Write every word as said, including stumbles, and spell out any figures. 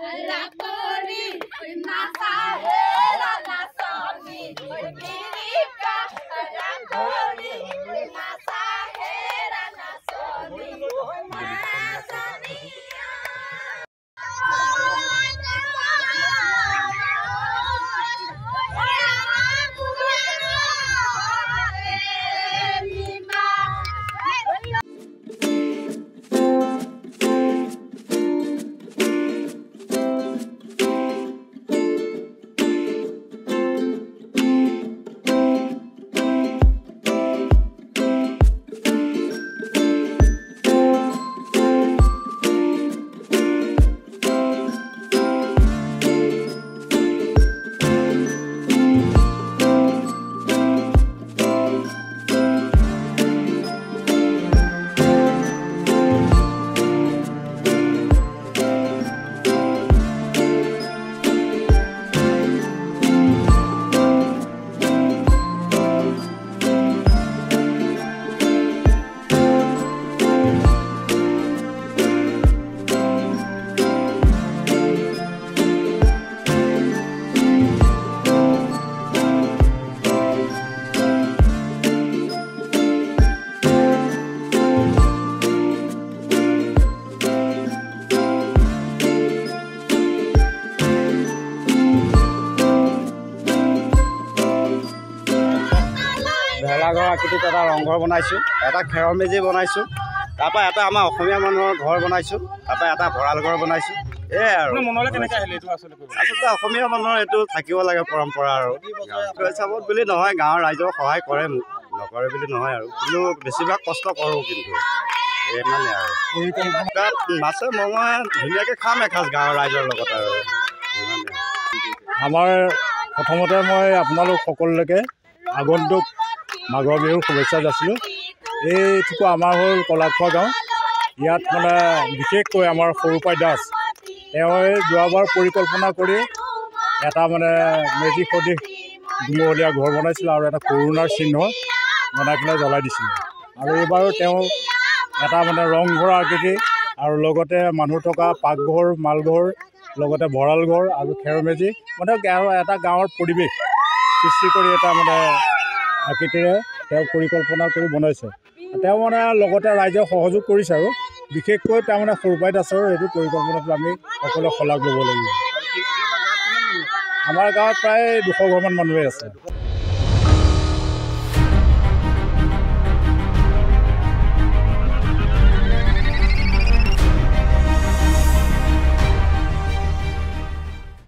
ভেলাঘৰ আকৃতিত এটা ৰংঘৰ বনাইছোঁ, এটা খেৰৰ মেজি বনাইছোঁ, তাৰপৰা এটা আমাৰ অসমীয়া মানুহৰ ঘৰ বনাইছোঁ, তাৰপৰা এটা ভঁৰাল ঘৰ বনাইছোঁ। এয়াই আৰু আচলতে অসমীয়া মানুহৰ এইটো থাকিব লাগে পৰম্পৰা আৰু হিচাপত বুলি নহয়, গাঁৱৰ ৰাইজক সহায় কৰে, মোক নকৰে বুলি নহয় আৰু, কিন্তু বেছিভাগ কষ্ট কৰোঁ। কিন্তু ইমানে আৰু মাছে মঙহে ধুনীয়াকৈ খাম এসাঁজ গাঁৱৰ ৰাইজৰ লগত আৰু ইমানে। আমাৰ প্ৰথমতে মই আপোনালোক সকলোলৈকে আগন্তুক মাঘৰ বিহুৰ শুভেচ্ছা যাচিলোঁ। এইটোকো আমাৰ হ'ল কলাখোৱা গাঁও। ইয়াত মানে বিশেষকৈ আমাৰ সৰুপাই দাস তেওঁৱে যোৱাবাৰ পৰিকল্পনা কৰি এটা মানে মেজি সদৃশ দুমহলীয়া ঘৰ বনাইছিল আৰু এটা কৰোণাৰ চিহ্ন বনাই পেলাই জ্বলাই দিছিল। আৰু এইবাৰো তেওঁ এটা মানে ৰংঘৰ আকৃতি আৰু লগতে মানুহ থকা পাকঘৰ, মালঘৰ, লগতে ভঁৰাল ঘৰ আৰু খেৰ মেজি, মানে এটা গাঁৱৰ পৰিৱেশ সৃষ্টি কৰি এটা মানে আকৃতিৰে তেওঁ পৰিকল্পনা কৰি বনাইছে। তেওঁ মানে লগতে ৰাইজে সহযোগ কৰিছে আৰু বিশেষকৈ তাৰমানে সৰুপাই দাসৰ এইটো পৰিকল্পনাটো আমি সকলোৱে শলাগ ল'ব লাগিব। আমাৰ গাঁৱত প্ৰায় দুশ ঘৰমান মানুহে আছে।